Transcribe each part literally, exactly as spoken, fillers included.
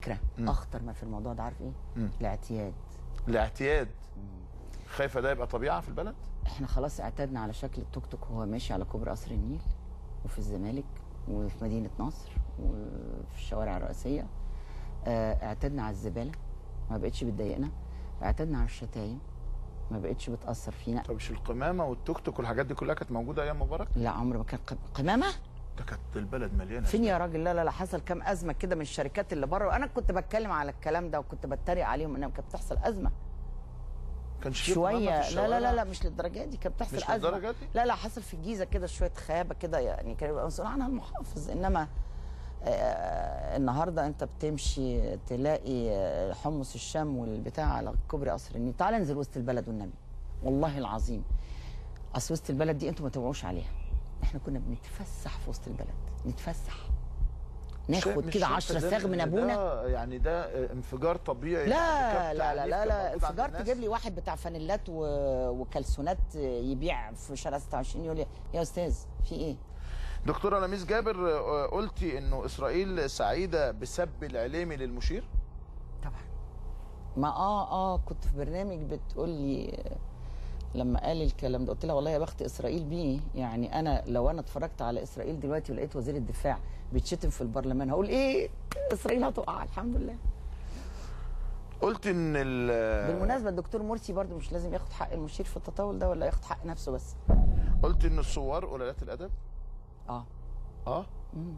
فكره مم. اخطر ما في الموضوع ده عارف ايه؟ مم. الاعتياد. الاعتياد. خايفه ده يبقى طبيعه في البلد؟ احنا خلاص اعتدنا على شكل التوك توك وهو ماشي على كوبري قصر النيل وفي الزمالك وفي مدينه نصر وفي الشوارع الرئيسيه. اه اعتدنا على الزباله ما بقتش بتضايقنا. اعتدنا على الشتايم ما بقتش بتاثر فينا. طب مش القمامه والتوك توك والحاجات دي كلها كانت موجوده ايام مبارك؟ لا عمر ما كان قمامه. ده كانت البلد مليانه فين يا راجل؟ لا لا لا حصل كام ازمه كده من الشركات اللي بره وانا كنت بتكلم على الكلام ده وكنت بتريق عليهم انها كانت بتحصل ازمه. كانش شويه لا لا لا لا مش للدرجه دي كانت بتحصل مش ازمه. للدرجه دي؟ لا لا حصل في الجيزه كده شويه خيابه كده يعني كان يبقى مسؤول عنها المحافظ. انما آه النهارده انت بتمشي تلاقي آه حمص الشام والبتاع على كوبري قصر النيل. تعال انزل وسط البلد والنبي والله العظيم. اصل وسط البلد دي انتوا ما تبعوش عليها. احنا كنا بنتفسح في وسط البلد نتفسح ناخد كده عشرة ساغ من ابونا. ده يعني ده انفجار طبيعي؟ لا لا لا لا لا انفجار تجيب لي واحد بتاع فانيلات وكلسونات يبيع في شارع ستة وعشرين يقول لي يا استاذ في ايه؟ دكتوره لميس جابر قلتي انه اسرائيل سعيده بسب العليمي للمشير؟ طبعا. ما اه اه كنت في برنامج بتقول لي لما قال الكلام ده قلت لها والله يا بخت اسرائيل بيه. يعني انا لو انا اتفرجت على اسرائيل دلوقتي ولقيت وزير الدفاع بيتشتم في البرلمان هقول ايه؟ اسرائيل هتقع الحمد لله. قلت ان بالمناسبه الدكتور مرسي برضو مش لازم ياخد حق المشير في التطاول ده ولا ياخد حق نفسه بس. قلت ان الثوار قلالات الادب؟ اه اه امم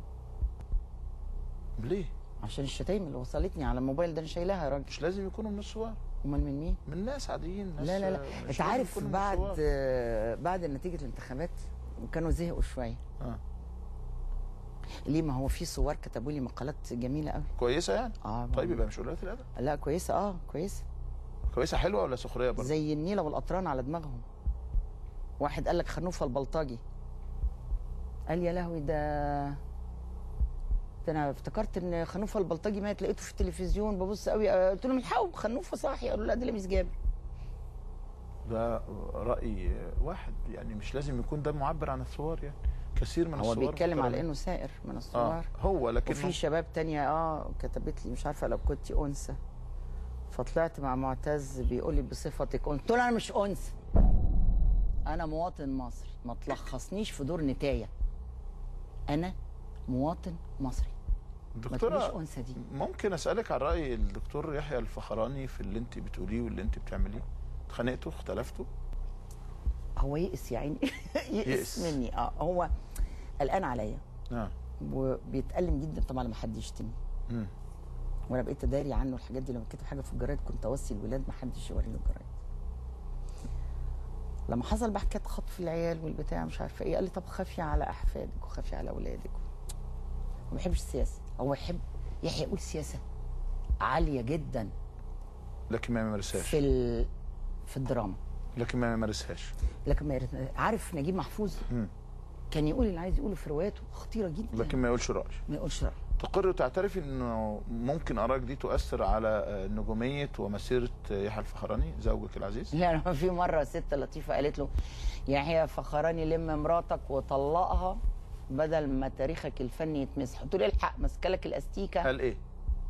ليه؟ عشان الشتايم اللي وصلتني على الموبايل ده انا شايلها يا راجل. مش لازم يكونوا من الثوار. امال من مين؟ من ناس عاديين. ناس لا لا لا انت عارف بعد آه بعد نتيجه الانتخابات كانوا زهقوا شويه. اه ليه؟ ما هو في ثوار كتبوا لي مقالات جميله قوي. كويسه يعني؟ اه طيب يبقى مش قلالات الادب؟ لا كويسه اه كويسه. كويسه حلوه ولا سخريه برضه؟ زي النيله والقطران على دماغهم. واحد قال لك خنوفه البلطجي قال يا لهوي ده ده انا افتكرت ان خنوفه البلطجي مات لقيته في التلفزيون ببص قوي قلت لهم الحقوا خنوفه صاحي قالوا لا ده لميس جابر. ده راي واحد يعني مش لازم يكون ده معبر عن الثوار يعني. كثير من هو الثوار هو بيتكلم على انه سائر من الثوار. آه هو لكن وفي شباب تانية اه كتبت لي مش عارفه لو كنت انثى فطلعت مع معتز بيقول لي بصفتك انثى. قلت له انا مش انثى انا مواطن مصري ما تلخصنيش في دور نتايه. انا مواطن مصري. دكتوره أنثى دي. ممكن اسالك عن راي الدكتور يحيى الفخراني في اللي انت بتقوليه واللي انت بتعمليه؟ اتخانقتوا اختلفتوا؟ هو يئس يا عيني. يئس مني. اه هو قلقان عليا. اه وبيتألم جدا طبعا لما حد يشتمني. امم وانا بقيت اداري عنه الحاجات دي. لما كتب حاجه في الجرايد كنت اوصي الولاد ما حدش يوري له الجرايد. لما حصل بقى حكايه خطف العيال والبتاع مش عارفه ايه قال لي طب خافي على احفادك وخافي على اولادك. ما بيحبش السياسه. هو يحب يحيى يقول سياسه عاليه جدا لكن ما يمارسهاش في ال... في الدراما. لكن ما يمارسهاش. لكن ما يمارسهاش. عارف نجيب محفوظ مم. كان يقول اللي عايز يقوله في رواياته خطيره جدا لكن ما يقولش رايه. ما يقولش رايه. تقر وتعترفي انه ممكن ارائك دي تؤثر على نجوميه ومسيره يحيى الفخراني زوجك العزيز؟ لا في مره ست لطيفه قالت له يحيى الفخراني لم مراتك وطلقها بدل ما تاريخك الفني يتمسح. قلت له الحق ماسكه لك الاستيكه. قال ايه؟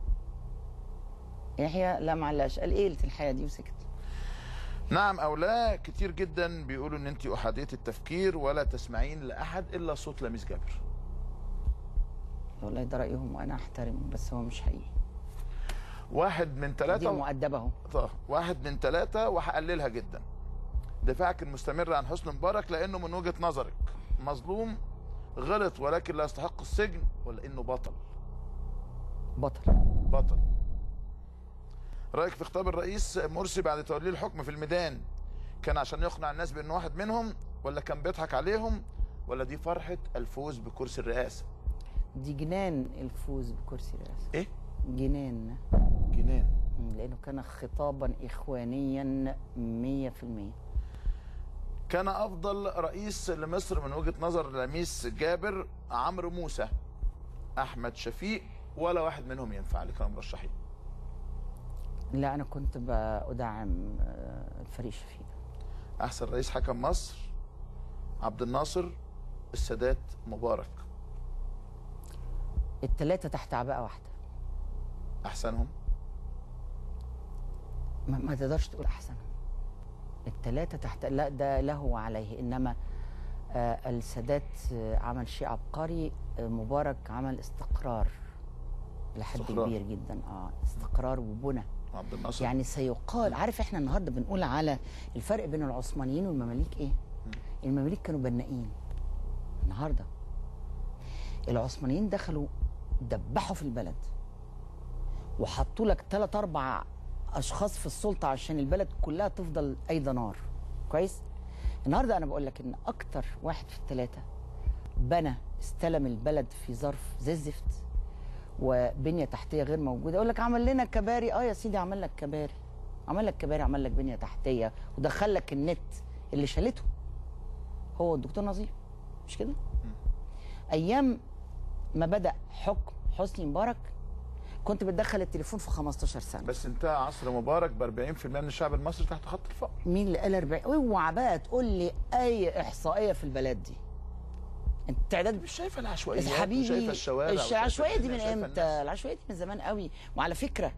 يحيى لا معلش قال ايه الحياه دي وسكت. نعم او لا كتير جدا بيقولوا ان انت احاديه التفكير ولا تسمعين لاحد الا صوت لميس جابر. والله ده رايهم وانا احترمه بس هو مش حقيقي. واحد من ثلاثه دي مؤدبه اهو. طيب واحد من ثلاثه وهقللها جدا. دفاعك المستمر عن حسني مبارك لانه من وجهه نظرك مظلوم غلط ولكن لا يستحق السجن ولا انه بطل؟ بطل. بطل. رايك في خطاب الرئيس مرسي بعد توليه الحكم في الميدان كان عشان يقنع الناس بانه واحد منهم ولا كان بيضحك عليهم ولا دي فرحه الفوز بكرسي الرئاسه؟ دي جنان الفوز بكرسي الرئاسه. ايه؟ جنان. جنان. لانه كان خطابا اخوانيا مية في المية. كان افضل رئيس لمصر من وجهه نظر لميس جابر عمرو موسى احمد شفيق ولا واحد منهم ينفع اللي كانوا مرشحين؟ لا انا كنت بدعم الفريق شفيق. احسن رئيس حكم مصر عبد الناصر السادات مبارك. الثلاثه تحت عباءه واحده. احسن احسنهم؟ ما, ما تقدرش تقول احسنهم. الثلاثه تحت، لا ده له وعليه. انما آه السادات آه عمل شيء عبقري، آه مبارك عمل استقرار لحد استقرار. كبير جدا. اه استقرار وبنى. عبد الناصر يعني سيقال، عارف احنا النهارده بنقول على الفرق بين العثمانيين والمماليك ايه؟ المماليك كانوا بنائين. النهارده العثمانيين دخلوا دبحوا في البلد وحطوا لك ثلاث اربع اشخاص في السلطه عشان البلد كلها تفضل ايضا نار. كويس؟ النهارده انا بقول لك ان اكتر واحد في الثلاثه بنى استلم البلد في ظرف زي الزفت وبنيه تحتيه غير موجوده. يقول لك عمل لنا كباري. اه يا سيدي عمل لك كباري، عمل لك كباري، عمل لك بنيه تحتيه ودخل لك النت اللي شالته هو الدكتور نظيف، مش كده؟ ايام ما بدا حكم حسني مبارك كنت بتدخل التليفون في خمستاشر سنه. بس انتهى عصر مبارك ب أربعين في المية من الشعب المصري تحت خط الفقر. مين اللي قال أربعين؟ اوعى بقى تقول لي اي احصائيه في البلد دي. انت تعداد مش شايفه العشوائيات، حبيبي، مش شايفه الشوارع، العشوائيه دي من شايفة امتى؟ الناس. العشوائيه دي من زمان قوي. وعلى فكره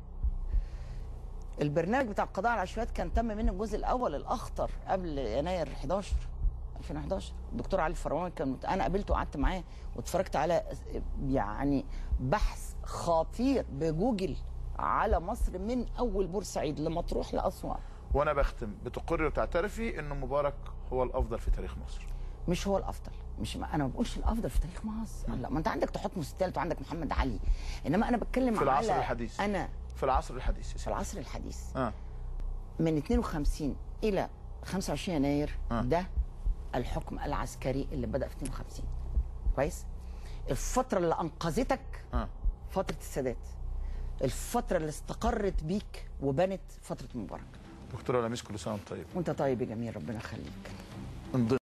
البرنامج بتاع القضاء على العشوائيات كان تم منه الجزء الاول الاخطر قبل يناير حداشر ألفين وحداشر. الدكتور علي الفرعوني كان، انا قابلته وقعدت معاه واتفرجت على يعني بحث خطير بجوجل على مصر من اول بورسعيد لمطروح لاسوان. وانا بختم، بتقري وتعترفي ان مبارك هو الافضل في تاريخ مصر؟ مش هو الافضل، مش ما انا ما بقولش الافضل في تاريخ مصر. لا، ما انت عندك تحتمس الثالث وعندك محمد علي، انما انا بتكلم في العصر على الحديث. انا في العصر الحديث في العصر الحديث اه من اتنين وخمسين الى خمسة وعشرين يناير. آه. ده الحكم العسكري اللي بدا في اتنين وخمسين. كويس؟ الفتره اللي انقذتك اه فتره السادات، الفتره اللي استقرت بيك وبنت فتره مبارك. دكتور لميس، كل سنه وانت طيب. وانت طيب يا جميل، ربنا يخليك.